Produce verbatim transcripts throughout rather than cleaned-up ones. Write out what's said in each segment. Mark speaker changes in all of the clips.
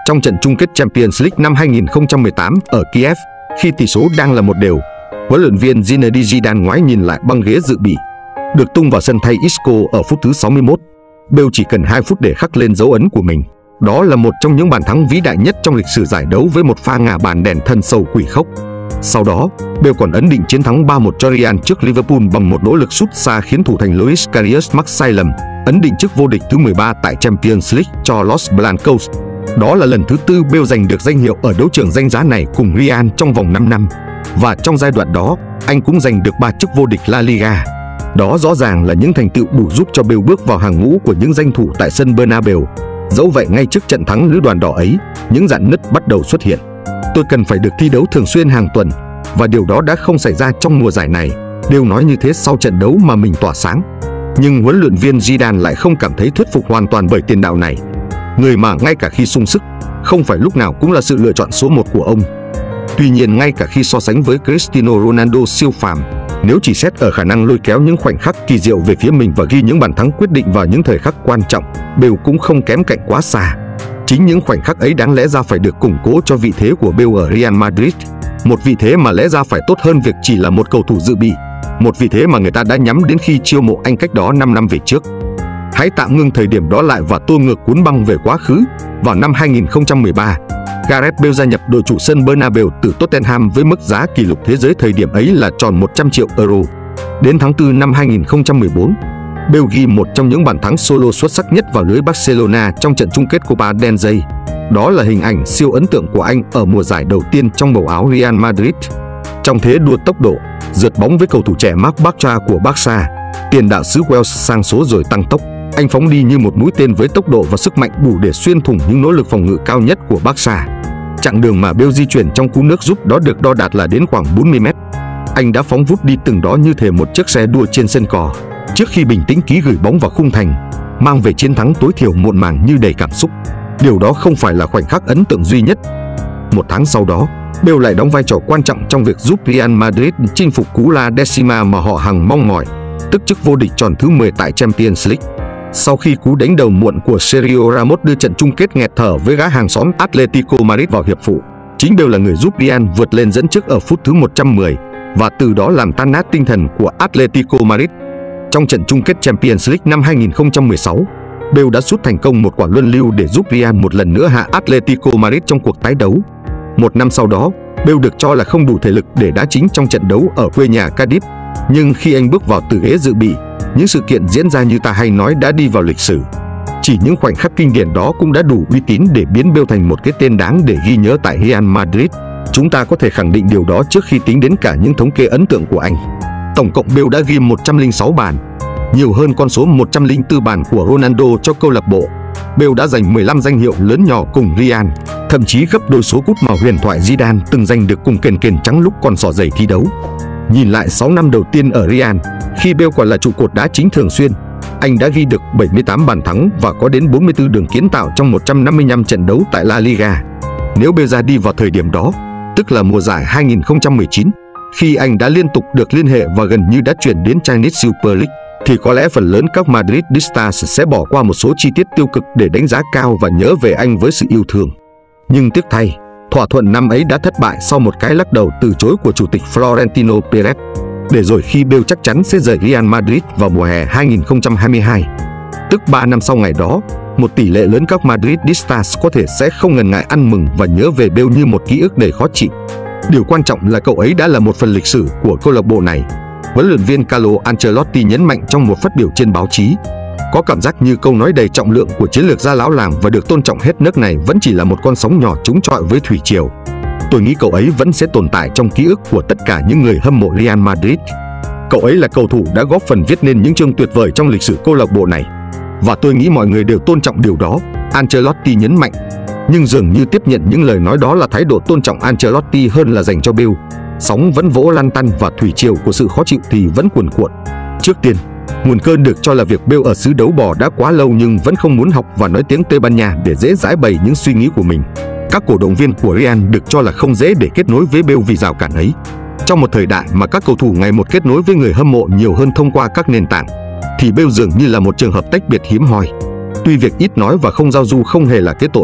Speaker 1: Trong trận chung kết Champions League năm hai nghìn không trăm mười tám ở Kiev, khi tỷ số đang là một đều, huấn luyện viên Zinedine Zidane ngoái nhìn lại băng ghế dự bị. Được tung vào sân thay Isco ở phút thứ sáu mươi mốt, Bale chỉ cần hai phút để khắc lên dấu ấn của mình. Đó là một trong những bàn thắng vĩ đại nhất trong lịch sử giải đấu với một pha ngả bàn đèn thân sâu quỷ khốc. Sau đó, Bale còn ấn định chiến thắng ba một cho Real trước Liverpool bằng một nỗ lực sút xa khiến thủ thành Luis Karius mắc sai lầm, ấn định chức vô địch thứ mười ba tại Champions League cho Los Blancos. Đó là lần thứ tư Bale giành được danh hiệu ở đấu trường danh giá này cùng Real trong vòng năm năm. Và trong giai đoạn đó, anh cũng giành được ba chức vô địch La Liga. Đó rõ ràng là những thành tựu đủ giúp cho Bale bước vào hàng ngũ của những danh thủ tại sân Bernabeu. Dẫu vậy, ngay trước trận thắng lữ đoàn đỏ ấy, những rạn nứt bắt đầu xuất hiện. Tôi cần phải được thi đấu thường xuyên hàng tuần, và điều đó đã không xảy ra trong mùa giải này. Bale nói như thế sau trận đấu mà mình tỏa sáng. Nhưng huấn luyện viên Zidane lại không cảm thấy thuyết phục hoàn toàn bởi tiền đạo này, người mà ngay cả khi sung sức, không phải lúc nào cũng là sự lựa chọn số một của ông. Tuy nhiên, ngay cả khi so sánh với Cristiano Ronaldo siêu phàm, nếu chỉ xét ở khả năng lôi kéo những khoảnh khắc kỳ diệu về phía mình và ghi những bàn thắng quyết định vào những thời khắc quan trọng, Bale cũng không kém cạnh quá xa. Chính những khoảnh khắc ấy đáng lẽ ra phải được củng cố cho vị thế của Bale ở Real Madrid, một vị thế mà lẽ ra phải tốt hơn việc chỉ là một cầu thủ dự bị, một vị thế mà người ta đã nhắm đến khi chiêu mộ anh cách đó năm năm về trước. Hãy tạm ngưng thời điểm đó lại và tua ngược cuốn băng về quá khứ. Vào năm hai nghìn không trăm mười ba, Gareth Bale gia nhập đội chủ sân Bernabeu từ Tottenham với mức giá kỷ lục thế giới thời điểm ấy là tròn một trăm triệu euro. Đến tháng tư năm hai nghìn không trăm mười bốn, Bale ghi một trong những bàn thắng solo xuất sắc nhất vào lưới Barcelona trong trận chung kết Copa del Rey. Đó là hình ảnh siêu ấn tượng của anh ở mùa giải đầu tiên trong màu áo Real Madrid. Trong thế đua tốc độ, rượt bóng với cầu thủ trẻ Marc Bartra của Barca, tiền đạo xứ Wales sang số rồi tăng tốc. Anh phóng đi như một mũi tên với tốc độ và sức mạnh đủ để xuyên thủng những nỗ lực phòng ngự cao nhất của Barca. Chặng đường mà Bale di chuyển trong cú nước giúp đó được đo đạt là đến khoảng bốn mươi mét. Anh đã phóng vút đi từng đó như thể một chiếc xe đua trên sân cỏ, trước khi bình tĩnh ký gửi bóng vào khung thành, mang về chiến thắng tối thiểu muộn màng như đầy cảm xúc. Điều đó không phải là khoảnh khắc ấn tượng duy nhất. Một tháng sau đó, Bale lại đóng vai trò quan trọng trong việc giúp Real Madrid chinh phục cú La Decima mà họ hằng mong mỏi, tức chức vô địch tròn thứ mười tại Champions League. Sau khi cú đánh đầu muộn của Sergio Ramos đưa trận chung kết nghẹt thở với gã hàng xóm Atletico Madrid vào hiệp phụ, chính Bale là người giúp Real vượt lên dẫn trước ở phút thứ một trăm mười và từ đó làm tan nát tinh thần của Atletico Madrid. Trong trận chung kết Champions League năm hai nghìn không trăm mười sáu, Bale đã sút thành công một quả luân lưu để giúp Real một lần nữa hạ Atletico Madrid trong cuộc tái đấu. Một năm sau đó, Bale được cho là không đủ thể lực để đá chính trong trận đấu ở quê nhà Cardiff, nhưng khi anh bước vào từ ghế dự bị, những sự kiện diễn ra như ta hay nói đã đi vào lịch sử. Chỉ những khoảnh khắc kinh điển đó cũng đã đủ uy tín để biến Bale thành một cái tên đáng để ghi nhớ tại Real Madrid. Chúng ta có thể khẳng định điều đó trước khi tính đến cả những thống kê ấn tượng của anh. Tổng cộng Bale đã ghi một trăm lẻ sáu bàn, nhiều hơn con số một trăm lẻ bốn bàn của Ronaldo cho câu lạc bộ. Bale đã giành mười lăm danh hiệu lớn nhỏ cùng Real, thậm chí gấp đôi số cúp mà huyền thoại Zidane từng giành được cùng kền kền trắng lúc còn xỏ giày thi đấu. Nhìn lại sáu năm đầu tiên ở Real, khi Bale còn là trụ cột đá chính thường xuyên, anh đã ghi được bảy mươi tám bàn thắng và có đến bốn mươi tư đường kiến tạo trong một trăm năm mươi lăm trận đấu tại La Liga. Nếu Bale ra đi vào thời điểm đó, tức là mùa giải hai nghìn không trăm mười chín, khi anh đã liên tục được liên hệ và gần như đã chuyển đến Chinese Super League, thì có lẽ phần lớn các Madridistas sẽ bỏ qua một số chi tiết tiêu cực để đánh giá cao và nhớ về anh với sự yêu thương. Nhưng tiếc thay, thỏa thuận năm ấy đã thất bại sau một cái lắc đầu từ chối của chủ tịch Florentino Perez, để rồi khi Bale chắc chắn sẽ rời Real Madrid vào mùa hè hai nghìn không trăm hai mươi hai. Tức ba năm sau ngày đó, một tỷ lệ lớn các Madridistas có thể sẽ không ngần ngại ăn mừng và nhớ về Bale như một ký ức đầy khó chịu. Điều quan trọng là cậu ấy đã là một phần lịch sử của câu lạc bộ này, huấn luyện viên Carlo Ancelotti nhấn mạnh trong một phát biểu trên báo chí. Có cảm giác như câu nói đầy trọng lượng của chiến lược gia lão làng và được tôn trọng hết nước này vẫn chỉ là một con sóng nhỏ trúng chọi với thủy triều. Tôi nghĩ cậu ấy vẫn sẽ tồn tại trong ký ức của tất cả những người hâm mộ Real Madrid. Cậu ấy là cầu thủ đã góp phần viết nên những chương tuyệt vời trong lịch sử câu lạc bộ này, và tôi nghĩ mọi người đều tôn trọng điều đó, Ancelotti nhấn mạnh. Nhưng dường như tiếp nhận những lời nói đó là thái độ tôn trọng Ancelotti hơn là dành cho Bale. Sóng vẫn vỗ lăn tăn và thủy triều của sự khó chịu thì vẫn cuồn cuộn. Trước tiên, nguồn cơn được cho là việc Bale ở xứ đấu bò đã quá lâu nhưng vẫn không muốn học và nói tiếng Tây Ban Nha để dễ giải bày những suy nghĩ của mình. Các cổ động viên của Real được cho là không dễ để kết nối với Bale vì rào cản ấy. Trong một thời đại mà các cầu thủ ngày một kết nối với người hâm mộ nhiều hơn thông qua các nền tảng, thì Bale dường như là một trường hợp tách biệt hiếm hoi. Tuy việc ít nói và không giao du không hề là cái tội,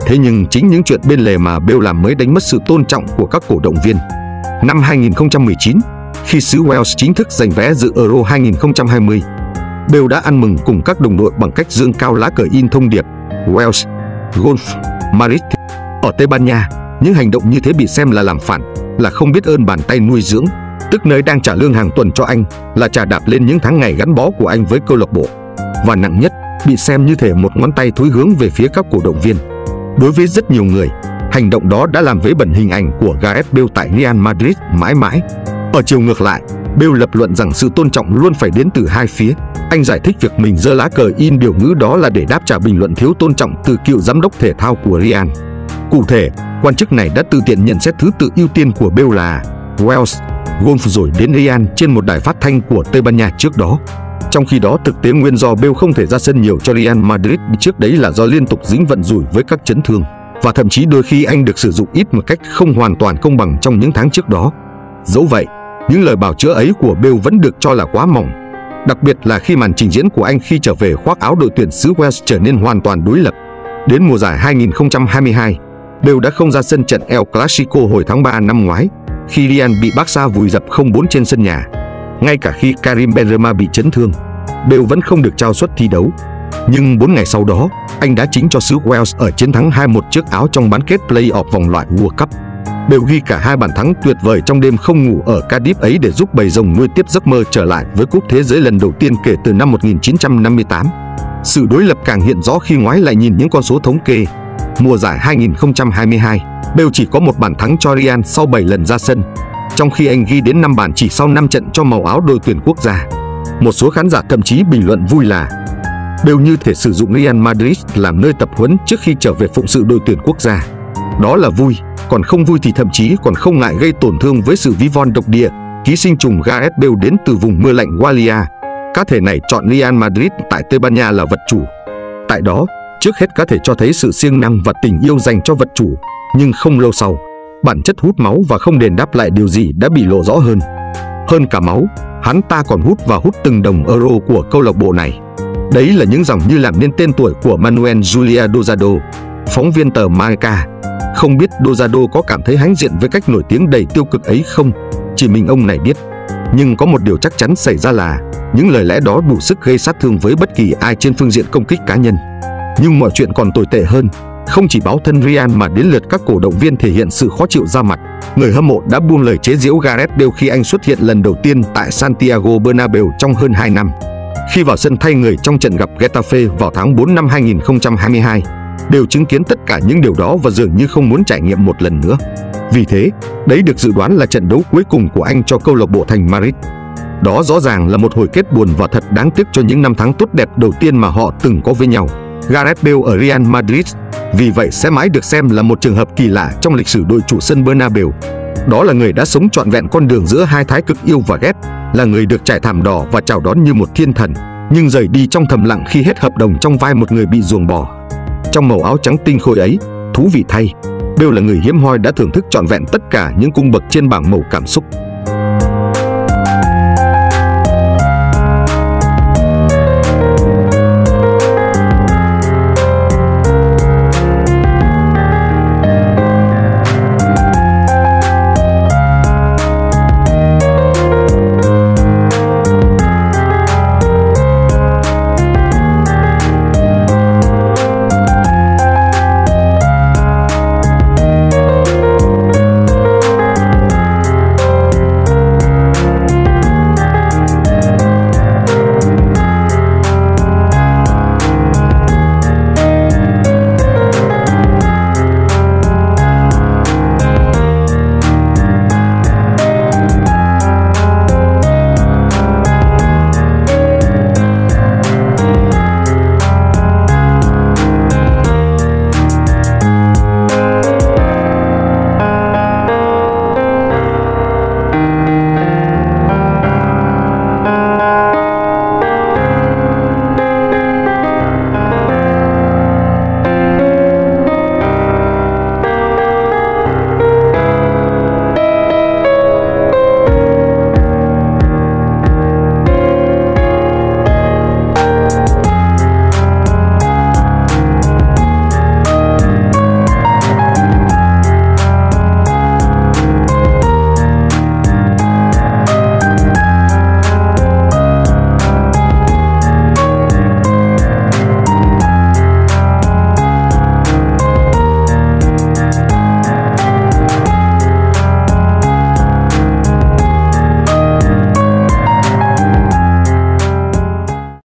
Speaker 1: Thế nhưng chính những chuyện bên lề mà Bale làm mới đánh mất sự tôn trọng của các cổ động viên. Năm hai nghìn không trăm mười chín, khi xứ Wales chính thức giành vé dự Euro hai nghìn không trăm hai mươi, Bale đã ăn mừng cùng các đồng đội bằng cách giương cao lá cờ in thông điệp Wales, Golf, Madrid. Ở Tây Ban Nha, những hành động như thế bị xem là làm phản, là không biết ơn bàn tay nuôi dưỡng, tức nơi đang trả lương hàng tuần cho anh, là chà đạp lên những tháng ngày gắn bó của anh với câu lạc bộ. Và nặng nhất, bị xem như thể một ngón tay thối hướng về phía các cổ động viên. Đối với rất nhiều người, hành động đó đã làm vấy bẩn hình ảnh của Gareth Bale tại Real Madrid mãi mãi. Ở chiều ngược lại, Bale lập luận rằng sự tôn trọng luôn phải đến từ hai phía. Anh giải thích việc mình giơ lá cờ in biểu ngữ đó là để đáp trả bình luận thiếu tôn trọng từ cựu giám đốc thể thao của Real. Cụ thể, quan chức này đã tự tiện nhận xét thứ tự ưu tiên của Bale là Wales, Golf rồi đến Real trên một đài phát thanh của Tây Ban Nha trước đó. Trong khi đó, thực tế nguyên do Bale không thể ra sân nhiều cho Real Madrid trước đấy là do liên tục dính vận rủi với các chấn thương, và thậm chí đôi khi anh được sử dụng ít một cách không hoàn toàn công bằng trong những tháng trước đó. Dẫu vậy, những lời bào chữa ấy của Bale vẫn được cho là quá mỏng, đặc biệt là khi màn trình diễn của anh khi trở về khoác áo đội tuyển xứ Wales trở nên hoàn toàn đối lập. Đến mùa giải hai nghìn không trăm hai mươi hai, Bale đã không ra sân trận El Clasico hồi tháng ba năm ngoái, khi Real bị Barca vùi dập không bốn trên sân nhà. Ngay cả khi Karim Benzema bị chấn thương, Bale vẫn không được trao suất thi đấu. Nhưng bốn ngày sau đó, anh đã chính cho xứ Wales ở chiến thắng hai một trước Áo trong bán kết play-off vòng loại World Cup. Bale ghi cả hai bàn thắng tuyệt vời trong đêm không ngủ ở Cardiff ấy để giúp bầy rồng nuôi tiếp giấc mơ trở lại với cúp thế giới lần đầu tiên kể từ năm một nghìn chín trăm năm mươi tám. Sự đối lập càng hiện rõ khi ngoái lại nhìn những con số thống kê. Mùa giải hai nghìn không trăm hai mươi hai, Bale chỉ có một bàn thắng cho Real sau bảy lần ra sân, trong khi anh ghi đến năm bàn chỉ sau năm trận cho màu áo đội tuyển quốc gia. Một số khán giả thậm chí bình luận vui là Bale như thể sử dụng Real Madrid làm nơi tập huấn trước khi trở về phụng sự đội tuyển quốc gia. Đó là vui, còn không vui thì thậm chí còn không ngại gây tổn thương với sự ví von độc địa. Ký sinh trùng Gareth Bale đến từ vùng mưa lạnh Wales. Cá thể này chọn Real Madrid tại Tây Ban Nha là vật chủ. Tại đó, trước hết cá thể cho thấy sự siêng năng và tình yêu dành cho vật chủ, nhưng không lâu sau, bản chất hút máu và không đền đáp lại điều gì đã bị lộ rõ hơn. Hơn cả máu, hắn ta còn hút và hút từng đồng euro của câu lạc bộ này. Đấy là những dòng như làm nên tên tuổi của Manuel Julia Dozado, phóng viên tờ Marca. Không biết Dozado có cảm thấy hãnh diện với cách nổi tiếng đầy tiêu cực ấy không? Chỉ mình ông này biết. Nhưng có một điều chắc chắn xảy ra là những lời lẽ đó đủ sức gây sát thương với bất kỳ ai trên phương diện công kích cá nhân. Nhưng mọi chuyện còn tồi tệ hơn. Không chỉ báo thân Real mà đến lượt các cổ động viên thể hiện sự khó chịu ra mặt. Người hâm mộ đã buông lời chế giễu Gareth Bale khi anh xuất hiện lần đầu tiên tại Santiago Bernabeu trong hơn hai năm. Khi vào sân thay người trong trận gặp Getafe vào tháng tư năm hai nghìn không trăm hai mươi hai, đều chứng kiến tất cả những điều đó và dường như không muốn trải nghiệm một lần nữa. Vì thế, đấy được dự đoán là trận đấu cuối cùng của anh cho câu lạc bộ thành Madrid. Đó rõ ràng là một hồi kết buồn và thật đáng tiếc cho những năm tháng tốt đẹp đầu tiên mà họ từng có với nhau. Gareth Bale ở Real Madrid vì vậy sẽ mãi được xem là một trường hợp kỳ lạ trong lịch sử đội chủ sân Bernabeu. Đó là người đã sống trọn vẹn con đường giữa hai thái cực yêu và ghét, là người được trải thảm đỏ và chào đón như một thiên thần, nhưng rời đi trong thầm lặng khi hết hợp đồng trong vai một người bị ruồng bỏ. Trong màu áo trắng tinh khôi ấy, thú vị thay, Bale là người hiếm hoi đã thưởng thức trọn vẹn tất cả những cung bậc trên bảng màu cảm xúc.